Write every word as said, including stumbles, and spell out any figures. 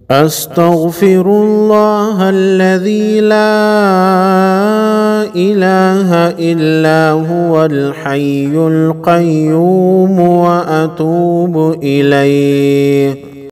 أستغفر الله الذي لا إله إلا هو الحي القيوم وأتوب إليه.